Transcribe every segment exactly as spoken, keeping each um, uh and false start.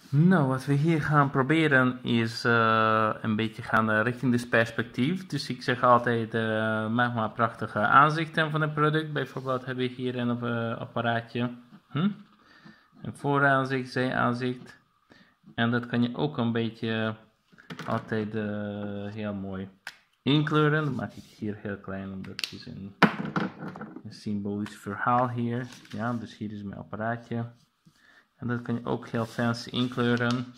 Nou, wat we hier gaan proberen is uh, een beetje gaan uh, richting het perspectief. Dus ik zeg altijd, uh, maak maar prachtige aanzichten van het product. Bijvoorbeeld heb ik hier een uh, apparaatje. Hm? Een vooraanzicht, zijaanzicht. En dat kan je ook een beetje altijd uh, heel mooi inkleuren. Dat maak ik hier heel klein, omdat het is een, een symbolisch verhaal hier. Ja, dus hier is mijn apparaatje. En dat kan je ook heel fancy inkleuren.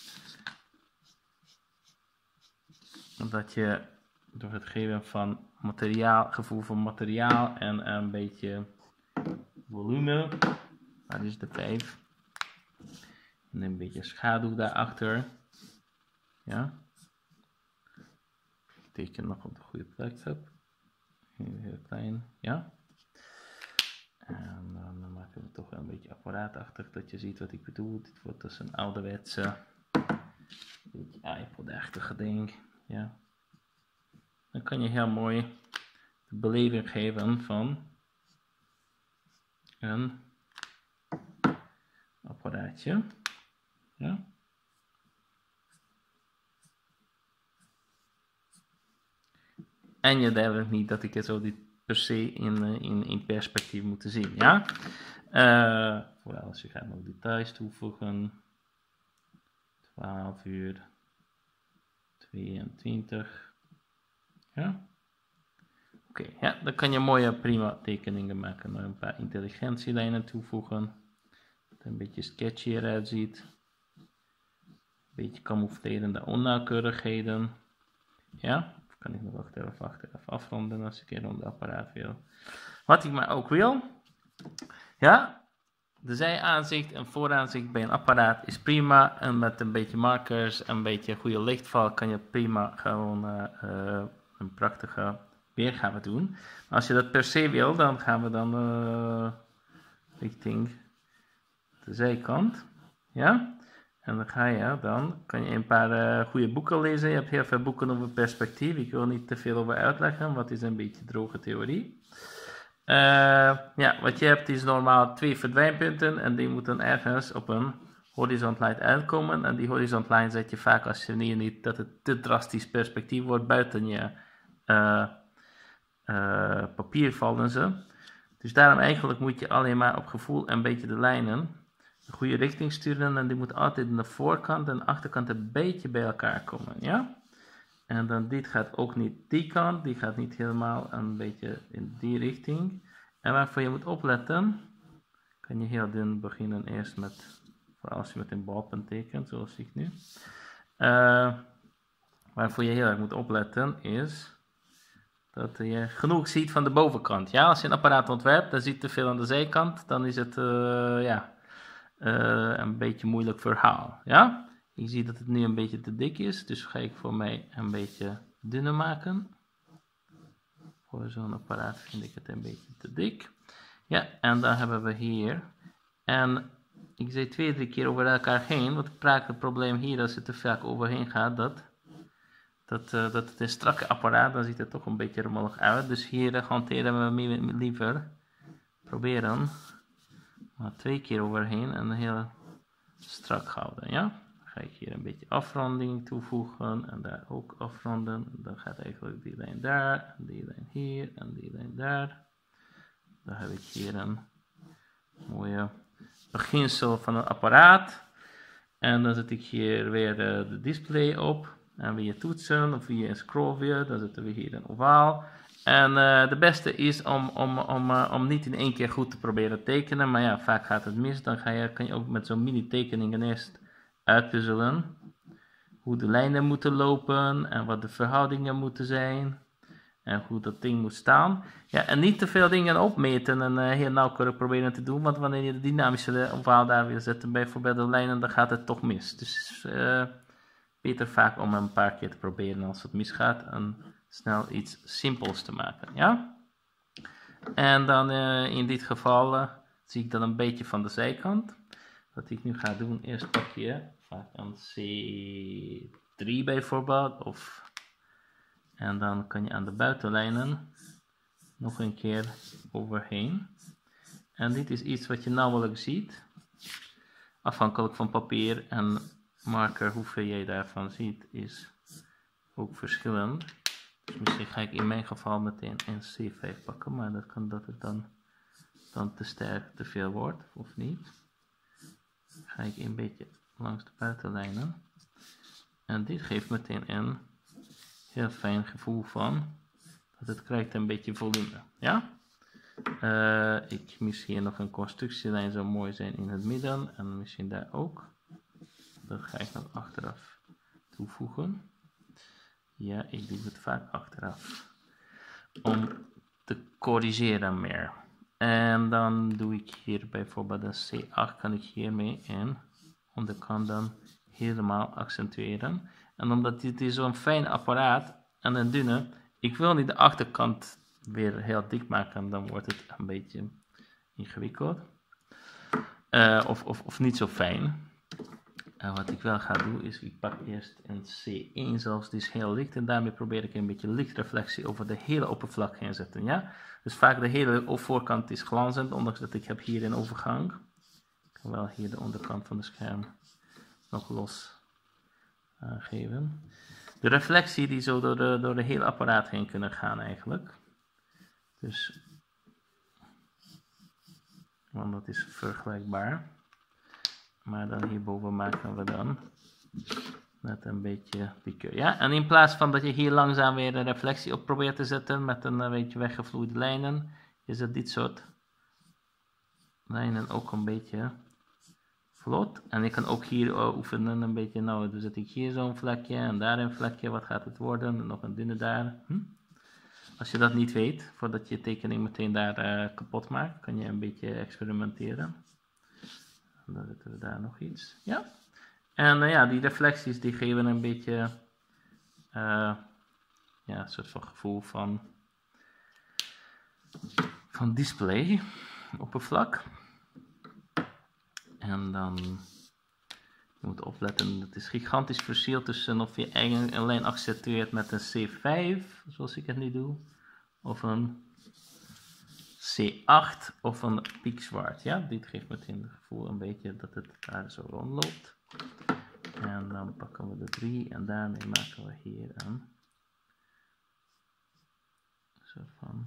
Dat je door het geven van materiaal, gevoel van materiaal en een beetje volume. Waar is de vijf? En een beetje schaduw daarachter. Ja. Ik teken nog op de goede plek heb. Heel klein. Ja. En dan maken we toch een beetje apparaatachtig, dat je ziet wat ik bedoel. Dit wordt dus een ouderwetse, beetje iPod-achtige ding. Ja. Dan kan je heel mooi de beleving geven van een apparaatje. Ja. En je denkt niet dat ik het zo dit per se in, in, in perspectief moet zien. Ja. Uh, vooral als je gaat nog details toevoegen. twaalf uur tweeëntwintig. Ja. Oké, okay, ja, dan kan je mooie prima tekeningen maken. Een paar intelligentielijnen toevoegen. Dat het een beetje sketchy eruit ziet. Een beetje camouflerende onnauwkeurigheden. Ja, of kan ik nog achteraf, achteraf afronden als ik een rond apparaat wil. Wat ik maar ook wil. Ja, de zijaanzicht en vooraanzicht bij een apparaat is prima. En met een beetje markers en een beetje goede lichtval kan je prima gewoon uh, uh, een prachtige weergave doen. Maar als je dat per se wil, dan gaan we dan uh, richting de zijkant. Ja? En dan ga je, dan kan je een paar uh, goede boeken lezen. Je hebt heel veel boeken over perspectief. Ik wil niet te veel over uitleggen, want het is een beetje droge theorie. Uh, ja, wat je hebt is normaal twee verdwijnpunten en die moeten ergens op een horizontlijn uitkomen. En die horizontlijn zet je vaak als je niet dat het te drastisch perspectief wordt buiten je uh, uh, papier vallen ze. Dus daarom eigenlijk moet je alleen maar op gevoel een beetje de lijnen de goede richting sturen en die moet altijd aan de voorkant en de achterkant een beetje bij elkaar komen, ja? En dan dit gaat ook niet die kant, die gaat niet helemaal een beetje in die richting. En waarvoor je moet opletten, kan je heel dun beginnen eerst met, vooral als je met een balpen tekent, zoals ik nu. Uh, waarvoor je heel erg moet opletten is dat je genoeg ziet van de bovenkant. Ja, als je een apparaat ontwerpt, dan zie je te veel aan de zijkant, dan is het uh, ja, uh, een beetje moeilijk verhaal. Ja? Ik zie dat het nu een beetje te dik is, dus ga ik voor mij een beetje dunner maken. Voor zo'n apparaat vind ik het een beetje te dik. Ja, en dan hebben we hier. En ik zei twee, drie keer over elkaar heen, want ik raak het probleem hier als het te vaak overheen gaat, dat, dat, uh, dat het een strakke apparaat, dan ziet het toch een beetje rommelig uit. Dus hier uh, hanteren we liever, proberen, maar twee keer overheen en heel strak houden, ja. Ga ik hier een beetje afronding toevoegen en daar ook afronden. Dan gaat eigenlijk die lijn daar, en die lijn hier en die lijn daar. Dan heb ik hier een mooie beginsel van een apparaat. En dan zet ik hier weer uh, de display op. En via toetsen of via een scrollwheel, dan zetten we hier een ovaal. En uh, de beste is om, om, om, uh, om niet in één keer goed te proberen tekenen. Maar ja, vaak gaat het mis. Dan ga je, kan je ook met zo'n mini tekeningen eerst uitpuzzelen hoe de lijnen moeten lopen en wat de verhoudingen moeten zijn en hoe dat ding moet staan. Ja, en niet te veel dingen opmeten en uh, heel nauwkeurig proberen te doen, want wanneer je de dynamische ovaal daar wil zetten, bijvoorbeeld de lijnen, dan gaat het toch mis. Dus uh, beter vaak om een paar keer te proberen als het misgaat en snel iets simpels te maken. Ja? En dan uh, in dit geval uh, zie ik dan een beetje van de zijkant. Wat ik nu ga doen, eerst pak je vaak een C drie bijvoorbeeld, of, en dan kan je aan de buitenlijnen nog een keer overheen. En dit is iets wat je nauwelijks ziet. afhankelijk van papier en marker, hoeveel jij daarvan ziet, is ook verschillend. Dus misschien ga ik in mijn geval meteen een C vijf pakken, maar dat kan dat het dan, dan te sterk te veel wordt, of niet. Dan ga ik een beetje langs de buitenlijnen. En dit geeft meteen een heel fijn gevoel van dat het krijgt een beetje volume. Ja? Uh, ik misschien nog een constructielijn zou mooi zijn in het midden en misschien daar ook. Dat ga ik nog achteraf toevoegen. Ja, ik doe het vaak achteraf om te corrigeren meer. En dan doe ik hier bijvoorbeeld een C acht, kan ik hiermee in onderkant dan helemaal accentueren. En omdat dit is zo'n fijn apparaat en een dunne, ik wil niet de achterkant weer heel dik maken, dan wordt het een beetje ingewikkeld. Uh, of, of, of niet zo fijn. Uh, wat ik wel ga doen is, ik pak eerst een C één zelfs, die is heel licht. En daarmee probeer ik een beetje lichtreflectie over de hele oppervlak heen zetten. Ja? Dus vaak de hele voorkant is glanzend, ondanks dat ik heb hier een overgang. Ik kan wel hier de onderkant van het scherm nog los aangeven. De reflectie die zo door de, door de hele apparaat heen kunnen gaan eigenlijk. Dus, want dat is vergelijkbaar. Maar dan hierboven maken we dan net een beetje piqueur. Ja? En in plaats van dat je hier langzaam weer een reflectie op probeert te zetten met een beetje weggevloeide lijnen, is het dit soort lijnen ook een beetje vlot. En ik kan ook hier oefenen een beetje, nou dan zet ik hier zo'n vlekje en daar een vlekje, wat gaat het worden? En nog een dunne daar. Hm? Als je dat niet weet, voordat je tekening meteen daar uh, kapot maakt, kan je een beetje experimenteren. Dan zetten we daar nog iets. Ja. En uh, ja, die reflecties die geven een beetje uh, ja, een soort van gevoel van, van display oppervlak. En dan je moet opletten, het is gigantisch verschil tussen of je eigen een lijn accentueert met een C vijf, zoals ik het nu doe, of een C acht of een piekzwart. Ja, dit geeft meteen het gevoel een beetje dat het daar zo rondloopt. En dan pakken we de drie en daarmee maken we hier een soort van,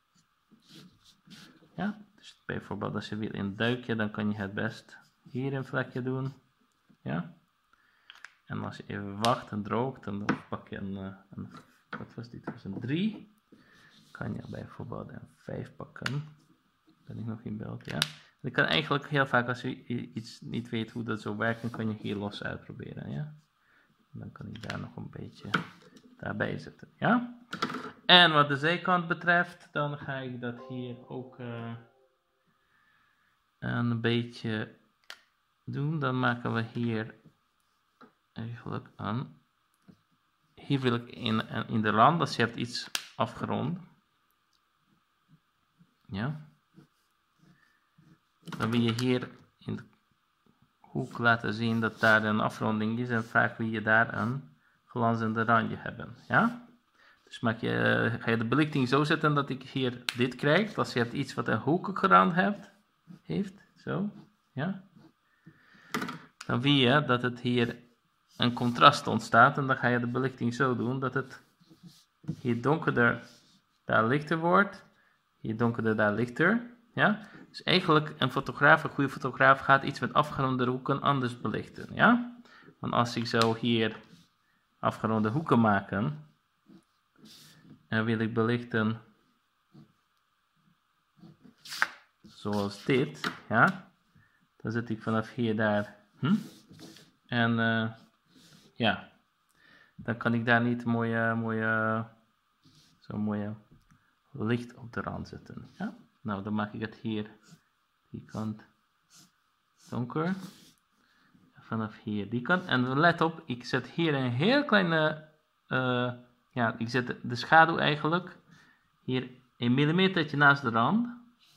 ja, dus bijvoorbeeld als je wil in duikje, dan kan je het best hier een vlekje doen. Ja. En als je even wacht en droogt, dan pak je een, een wat was dit? Dat was een drie. Kan je bijvoorbeeld een vijf pakken. Ben ik nog in beeld? Ja. Je kan eigenlijk heel vaak, als je iets niet weet hoe dat zo werkt, dan kan je hier los uitproberen. Ja. En dan kan ik daar nog een beetje daarbij zetten. Ja. En wat de zijkant betreft, dan ga ik dat hier ook uh, een beetje doen. Dan maken we hier eigenlijk een. Hier wil ik in, in de rand, dus je hebt iets afgerond. Ja. Dan wil je hier in de hoek laten zien dat daar een afronding is en vaak wil je daar een glanzende randje hebben. Ja. Dus maak je, ga je de belichting zo zetten dat ik hier dit krijg. Als je hebt iets wat een hoekige rand hebt, heeft, zo, ja. Dan wil je dat het hier een contrast ontstaat en dan ga je de belichting zo doen dat het hier donkerder daar lichter wordt, hier donkerder daar lichter, ja. Dus eigenlijk een fotograaf, een goede fotograaf gaat iets met afgeronde hoeken anders belichten, ja. Want als ik zo hier afgeronde hoeken maken en wil ik belichten zoals dit, ja, dan zet ik vanaf hier daar, hm? En uh, ja, dan kan ik daar niet mooie, mooie, zo'n mooie licht op de rand zetten. Ja? Nou, dan maak ik het hier, die kant donker. Vanaf hier die kant. En let op, ik zet hier een heel kleine, uh, ja, ik zet de schaduw eigenlijk hier een millimetertje naast de rand.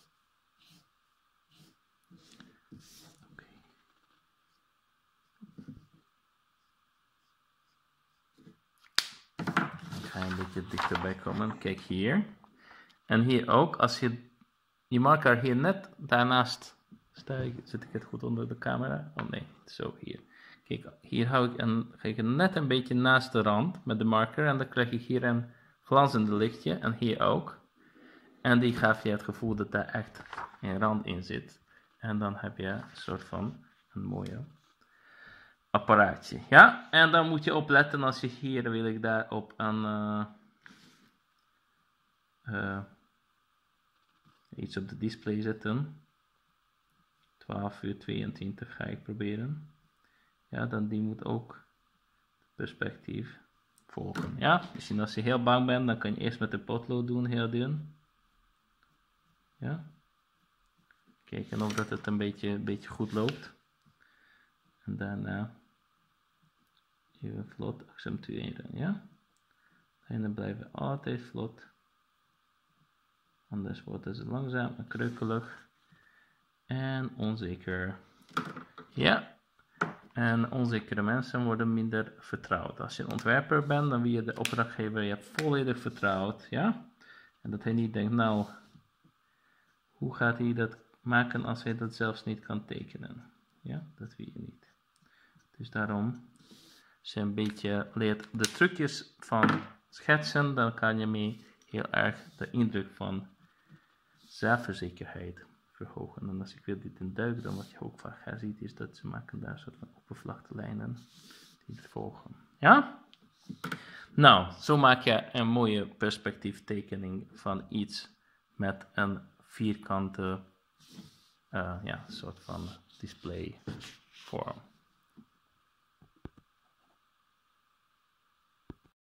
Een beetje dichterbij komen. Kijk hier. En hier ook, als je je marker hier net daarnaast Sta ik, zit ik het goed onder de camera? Oh nee, zo hier. Kijk, hier hou ik, een, ga ik net een beetje naast de rand met de marker en dan krijg ik hier een glanzende lichtje en hier ook. En die geeft je het gevoel dat daar echt een rand in zit. En dan heb je een soort van een mooie apparaatje. Ja, en dan moet je opletten als je hier wil ik daar op een uh, uh, iets op de display zetten. twaalf uur tweeëntwintig ga ik proberen. Ja, dan die moet ook perspectief volgen. Ja, misschien als je heel bang bent, dan kan je eerst met de potlood doen, heel dun. Ja. Kijken of dat het een beetje, een beetje goed loopt. En daarna even vlot accentueren, ja. En dan blijven altijd vlot. Anders wordt het langzaam en kreukelig. En onzeker. Ja. En onzekere mensen worden minder vertrouwd. Als je een ontwerper bent, dan wil je de opdrachtgever je volledig vertrouwd. Ja? En dat hij niet denkt, nou, hoe gaat hij dat maken als hij dat zelfs niet kan tekenen? Ja, dat wil je niet. Dus daarom, als je een beetje leert de trucjes van schetsen, dan kan je mee heel erg de indruk van zelfverzekerheid verhogen. En als ik wil dit in duik, dan wat je ook vaak ziet, is dat ze maken daar soort van oppervlaktelijnen die het volgen. Ja? Nou, zo maak je een mooie perspectieftekening van iets met een vierkante uh, ja, soort van display vorm.